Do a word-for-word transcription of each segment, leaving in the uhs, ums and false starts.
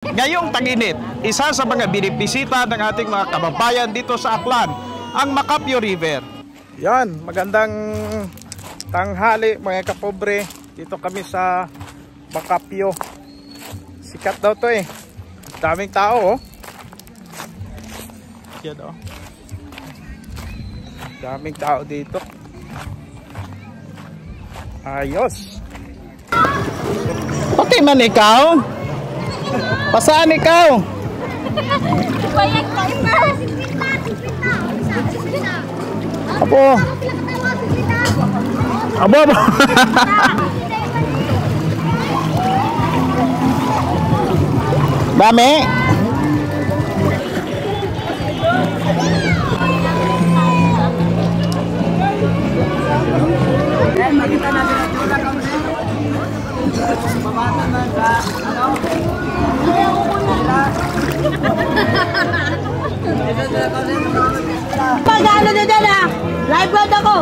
Ngayong tag-init, isa sa mga binibisita ng ating mga kababayan dito sa Aklan, ang Macapio River. Yan, magandang tanghali mga kapobre. Dito kami sa Macapio. Sikat daw to eh. Daming tao oh. Yan oh. Daming tao dito. Ayos. Okay man ikaw? Pasaan ikaw? Apo. Abo, abo. Dami. Pag-ano na dyan ah! Live road ako!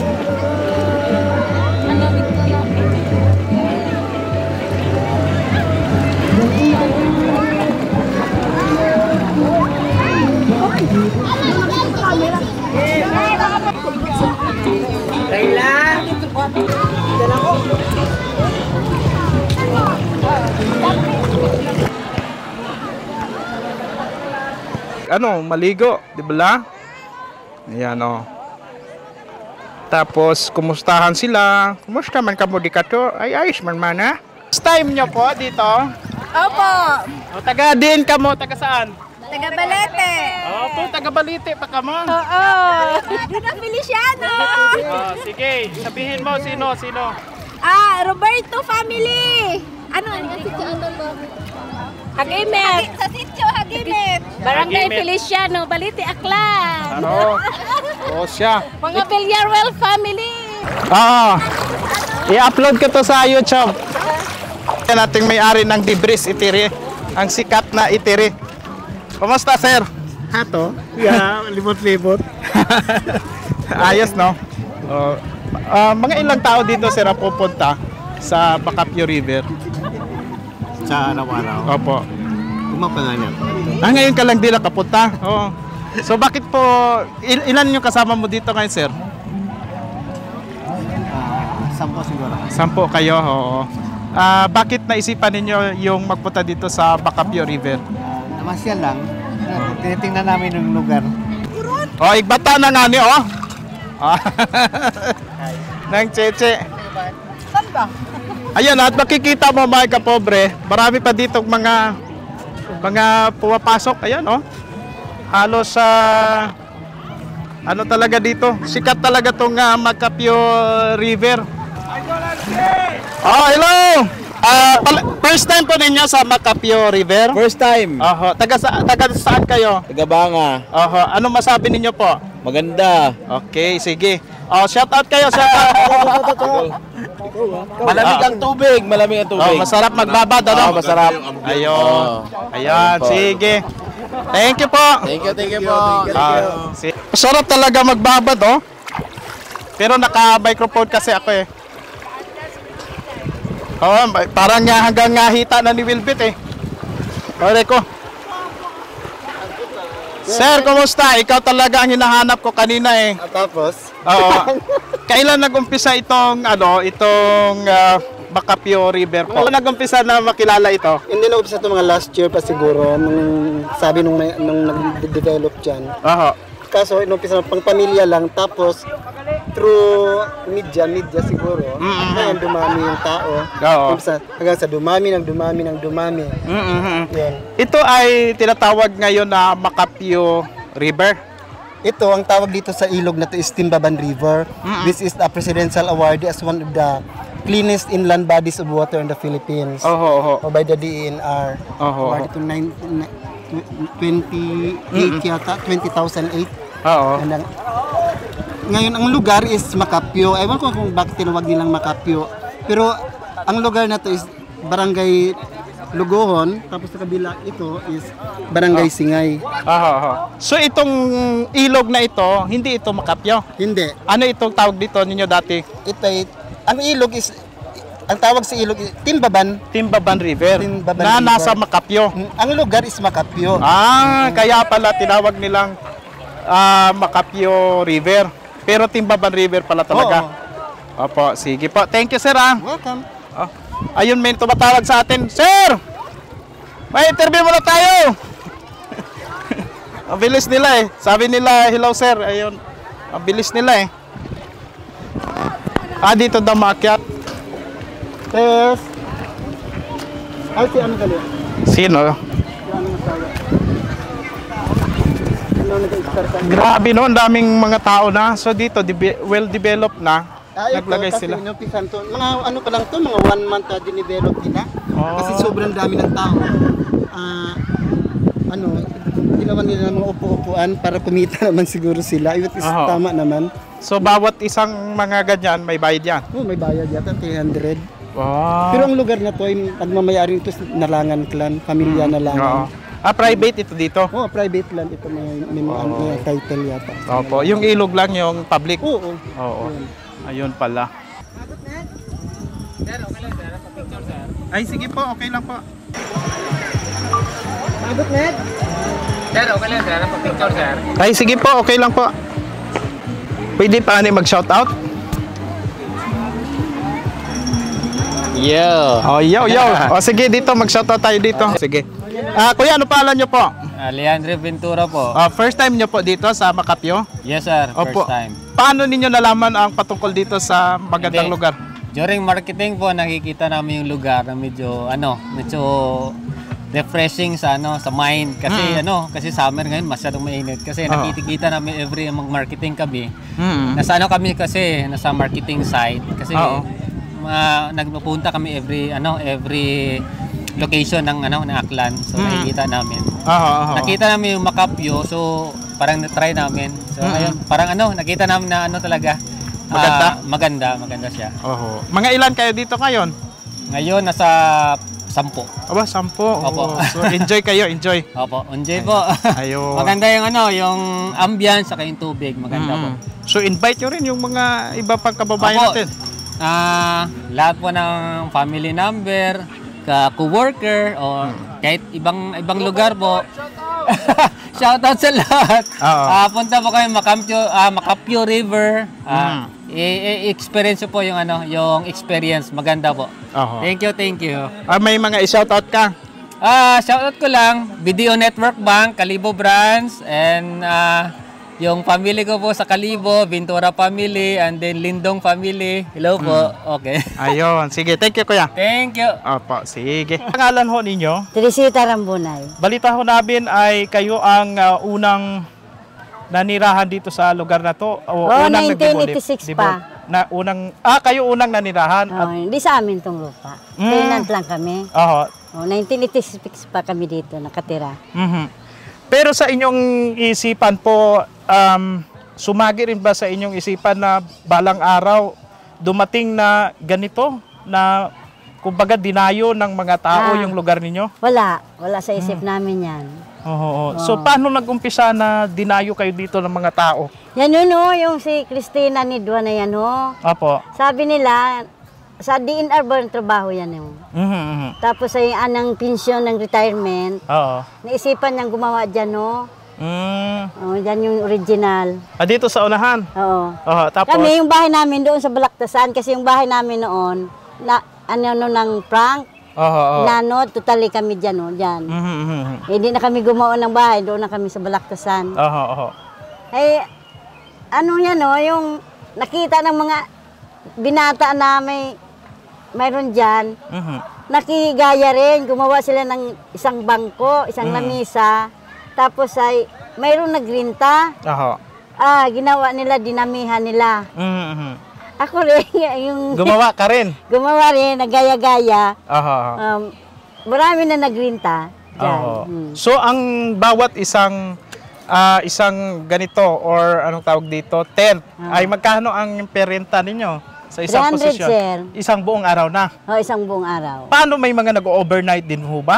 Kayla! Dala ko! Ano, maligo, di ba? Ayan o. Tapos, kumustahan sila. Kumusta man ka mo di ka to? Ay, ayos man man ha? First time nyo po dito? Opo! O, taga din ka mo, taga saan? Taga Balete! Opo, taga Balite pa ka mo. Oo! Taga Feliciano! Oh, sige, sabihin mo sino, sino? Ah, Roberto family! Ano? Hagimet! Sa sitio, Hagimet! Hagimet. Barangay Feliciano, Balite, Aklan! Ano? O siya. Mga Villarreal family! Oo. I-upload ko to sa YouTube. Yan ating may-ari ng Dibris Itiri. Ang sikat na Itiri. Kumusta, sir? Hato? Yeah, libot-libot. Ayos, no? Uh, uh, mga ilang tao dito, sir, ang pupunta sa Macapio River? Sa araw-araw. Opo. Kumapangalan. Ah, ngayon ka lang din nakapunta? Oo. So, bakit po, il ilan yung kasama mo dito ngayon, sir? Uh, sampo siguro. Sampo kayo, oo. Ah, bakit naisipan ninyo yung magpunta dito sa Macapio River? Uh, namasyal lang. Uh, tinitingnan namin yung lugar. Oh, igbata na nga ni, oh. Ah, Nang cheche. Saan ba? Ayan, at makikita mo mga kapobre, marami pa dito mga mga pumapasok. Ayan, oh. Halos sa uh, ano talaga dito, sikat talaga tong uh, Macapio River. Oh, hello. Uh, first time po ninyo sa Macapio River? First time. Oho, taga sa taga saan kayo? Taga Banga. Oho, ano masabi ninyo po? Maganda. Okay, sige. Oh, shout out kayo, shout out. Malamig ang tubig, malamig ang tubig. Oh, masarap magbabad, ano? Oh, masarap. Ayun. Oh. Ayan, sige. Thank you po. Thank you, thank you po. Ah, si- Masarap talaga magbabad, oh. Pero naka-microphone kasi ako eh. Oh, parang nga hanggang ngahita na ni Wilbit eh. Pare ko. Sir, kumusta? Ikaw talaga ang hinahanap ko kanina eh. At tapos? Oo. Kailan nag-umpisa itong ano, itong uh, Macapio River po? Kailan nag-umpisa na makilala ito? Hindi na umpisa ito mga last year pa siguro. Nung sabi nung, may, nung nag-develop dyan. Oo. Kaso inumpisa pang pamilya lang. Tapos through media, media siguro. Mm-hmm. Ngayon dumami yung tao. Oo. Umpisa, hanggang sa dumami, ng dumami, ng dumami. Mm-hmm. Yan. Ito ay tinatawag ngayon na Macapio River. Ito, ang tawag dito sa ilog na ito is Timbaban River. Mm-hmm. This is a presidential award as one of the cleanest inland bodies of water in the Philippines. Oho, oho. O by the D E N R. Oho, Award ito twenty-eight yata, twenty thousand eight. Oo. And ang- ngayon, ang lugar is Macapio. Ewan ko kung bakit tinawag nilang Macapio. Pero ang lugar na to is Barangay Lugohon. Tapos sa kabila ito is Barangay Singay. Oho, oho. So itong ilog na ito, hindi ito Macapio. Hindi. Ano itong tawag dito ninyo dati? Ito ay, ang ilog is ang tawag sa ilog, Timbaban. Timbaban River. Timbaban na River. nasa Makapyo. Ang lugar is Makapyo. Ah, kaya pala tinawag nilang ah, Makapyo River. Pero Timbaban River pala talaga. Opo, sige po. Thank you, sir. Ah. Welcome. Oh, ayun, may tumatawag sa atin. Sir! May interview muna tayo! Ang bilis nila eh. Sabi nila, hello sir. Ayun. Ang bilis nila eh. Ah, dito daw maakyat. Test. Ay, si ano gali? Sino? Si ano masawa? Ano nag-start ka? Grabe no, ang daming mga tao na. So dito, debe- well-developed na. Ah, ito, Naglagay kasi sila. inumpisan to. Mga ano pa lang to, mga one month na dinevelop nila. Oh. Kasi sobrang dami ng tao. Ah, ano, ginawa nila ng mga upo-upuan para kumita naman siguro sila. It is Oo. tama naman. So bawat isang mga ganyan, may bayad yan. Oh, may bayad yata, three hundred. Wow. Pero ang lugar na to, ay pagmamayari ito sa Nalangan Clan, Pamilya Oo. Nalangan. Ah, private ito dito. Oh, private land ito, may, may, mga ano, may title yata. Opo, yung ilog lang yung public. Oo. Oo. Ayun. Ayun pala. Ay, sige po, okay lang po. Abot net? Sir, okay lang sir. Pa-picture sir. Ay, sige po, okay lang po. Pwede pa ani mag-shoutout? Yo. Oh, yo, yo. O sige, dito, mag-shoutout tayo dito. Sige. Ah, kuya, ano pangalan nyo po? Uh, Leandre Ventura po. Ah, first time nyo po dito sa Makapyo? Yes sir, first Opo. time. Paano ninyo nalaman ang patungkol dito sa magandang Hindi. lugar? During marketing po, nakikita namin yung lugar na medyo, ano, medyo refreshing sa ano sa mind kasi ano kasi summer ngayon masyadong mainit kasi Oo. nakikita namin every mag-marketing kami. Mm. Nasa ano kami kasi nasa marketing side kasi Oo. uh, nagpupunta kami every ano every location ng ano ng Aklan. So Mm. nakikita namin. Oo, oo. Nakita namin yung Makapyo, so parang na-try namin. So Mm. ayun, parang ano, nakita namin na ano talaga. ah, Maganda? maganda, maganda siya. Oo. Mga ilan kayo dito ngayon? Ngayon nasa sampo. Aba, sampo. Opo. Oo. So enjoy kayo, enjoy. Opo, enjoy po. Ayun. Maganda yung ano, yung ambience saka yung tubig, maganda po. Mm. So invite nyo rin yung mga iba pang kababayan Opo. natin. Ah, lahat po ng family number, ka co-worker o kahit ibang ibang lugar po. Shoutout sa lahat. Oo. Ah, punta po kayo Makapyo, ah, Makapyo River. Ah, Mm. i- i- experience po yung ano, yung experience, maganda po. Oo. Thank you, thank you. Ah, may mga i-shoutout ka. Ah, shoutout ko lang, Video Network Bank, Kalibo Brands, and ah, yung family ko po sa Kalibo, Ventura family, and then Lindong family. Hello po. Okay. Ayun. Sige, thank you kuya. Thank you. Opo, sige. Pangalan ho ninyo? Teresita Rambunay. Balita ho namin ay kayo ang ah, unang nanirahan dito sa lugar na to. O Oo, unang nineteen nagdeboli- eighty-six debol- pa. Na unang, ah, kayo unang nanirahan. Oh, At, hindi sa amin tong lupa. Mm. Tenant lang kami. oho, Oh, nineteen eighty-six pa kami dito nakatira. mhm. Pero sa inyong isipan po, um, sumagi rin ba sa inyong isipan na balang araw dumating na ganito na kumbaga dinayo ng mga tao Ah. yung lugar ninyo? Wala, wala sa isip Hmm. namin yan. Oo. oo. So paano nag-umpisa na dinayo kayo dito ng mga tao? Yan yun oh, yung si Christina Nidwa na yan oh. Apo. Sabi nila, sa D N R ba yung trabaho yan oh. Mhm. mhm. Tapos ay anang pensyon ng retirement, Oo. naisipan niyang gumawa dyan oh. Mm. Oh, dyan yung original. Ah, dito sa unahan. Oo. Oo, tapos Kami, yung bahay namin doon sa Balaktasan, kasi yung bahay namin noon, na, ano, no, ng prank, Oo. oo. nano, totally kami dyan, oh, dyan. Mhm, mhm, mhm. Hindi na kami gumawa ng bahay, doon na kami sa Balaktasan. Oo, oo. Eh, ano yan, oh, yung nakita ng mga binata na may, mayroon dyan, Mhm. nakigaya rin, gumawa sila ng isang bangko, isang Mm. lamisa, tapos ay, mayroon nagrinta, Oo. ah, ginawa nila, dinamihan nila. Mhm, mhm. Ako rin, yung Gumawa ka rin. gumawa rin, nagaya-gaya, Oo. oo. um, marami na nagrinta dyan. Oo. Hmm. So ang bawat isang ah, isang ganito or anong tawag dito, tent, Ah. ay magkano ang perenta ninyo sa isang three hundred, posisyon? sir. Isang buong araw na. O, isang buong araw. Paano may mga nag-overnight din ho ba?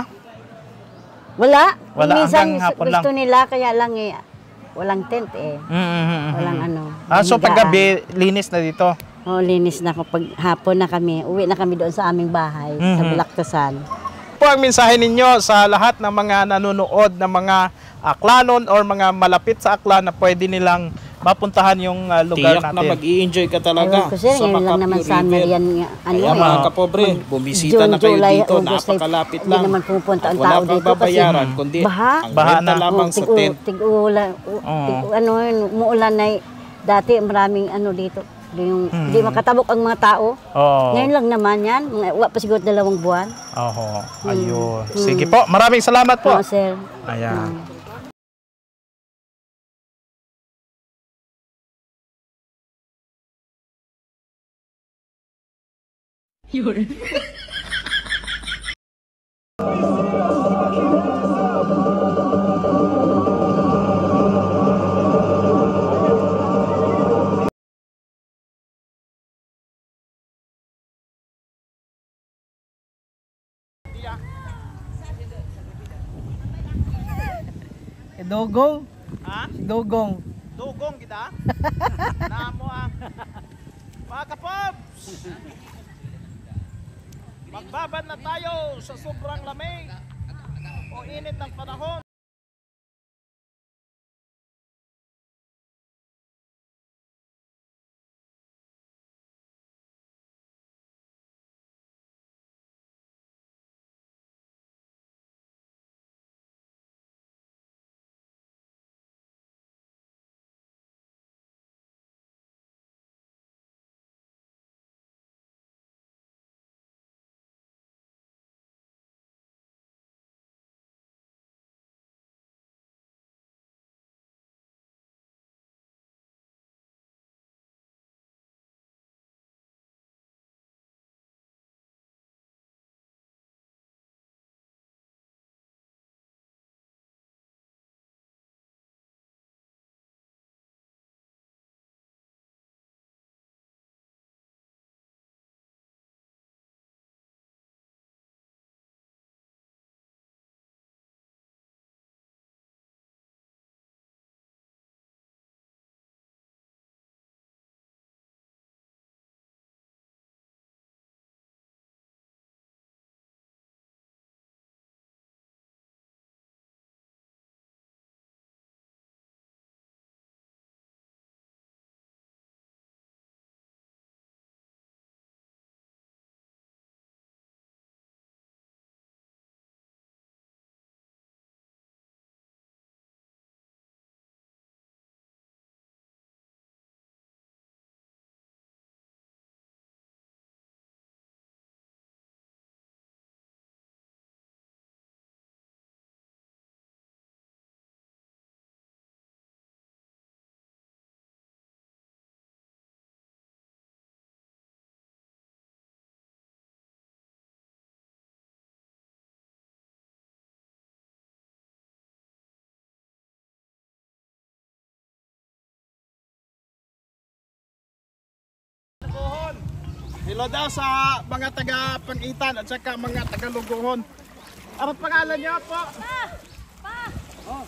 Wala. Wala, Minsan hanggang hapon gusto lang. nila, kaya lang eh, walang tent eh. Mm-hmm. Walang ano. Ah, so higaan. paggabi, linis na dito. Oo, linis na ako. Pag hapon na kami, uwi na kami doon sa aming bahay, sa Balaktusan. Po ang mensahe ninyo sa lahat ng mga nanonood ng mga aklanon or mga malapit sa aklan na pwede nilang mapuntahan yung uh, lugar Tiyak natin. na mag-i-enjoy ka talaga Ewan ko sir, sa ngayon lang Macapio naman sana River. yan, ano Kaya eh. mga kapobre, bumisita June, na kayo July, dito, August, napakalapit hindi lang. naman pumupunta ang At wala tao kang dito kasi babayaran, kundi baha. ang Baha renta na. lamang sa tent. Tig-ulan, tig, ano, yun, umuulan na y- dati maraming ano dito. Yung, Hindi makatabok ang mga tao. Oo. Ngayon lang naman yan, mga wa pa siguro dalawang buwan. Oho, ayun. Sige po, maraming salamat po. Oo, sir. Ayan. Dogong. Ha? Dogong. Dugong kita. Namo ah. Mga kapobs. Magbabad na tayo sa sobrang lamig o init ng panahon. Hello daw sa mga taga-Pangitan at saka mga taga-Lugohon. Ano pangalan niyo po? Pa! Pa! Oh.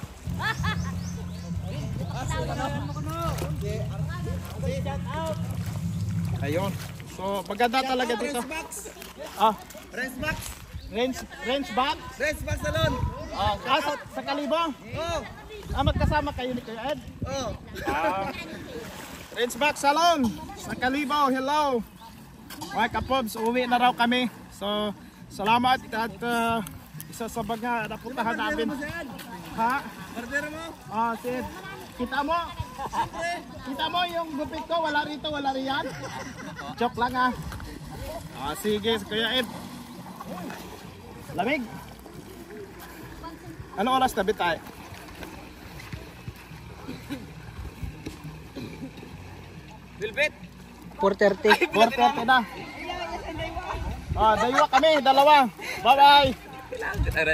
Ayun. So, maganda talaga dito. Ah, Range box. range range band? Range box salon. Ah, ah, sa, sa Kalibo? Oh. Ah, magkasama kayo ni Kuya Ed? Oh. Ah, range back salon sa Kalibo. Hello. Mga kapobs, uwi na raw kami. So, salamat at uh, isa sa mga napuntahan namin. Ha? Order mo. Ah, Sid. Kita mo? Kita mo yung gupit ko? Wala rito, wala riyan? Joke lang ah. Ah, sige, Kuya Ed. Lamig. Ano oras na bitay? Velvet. four thirty. four thirty na. Ah, daywa kami, dalawa. Bye-bye.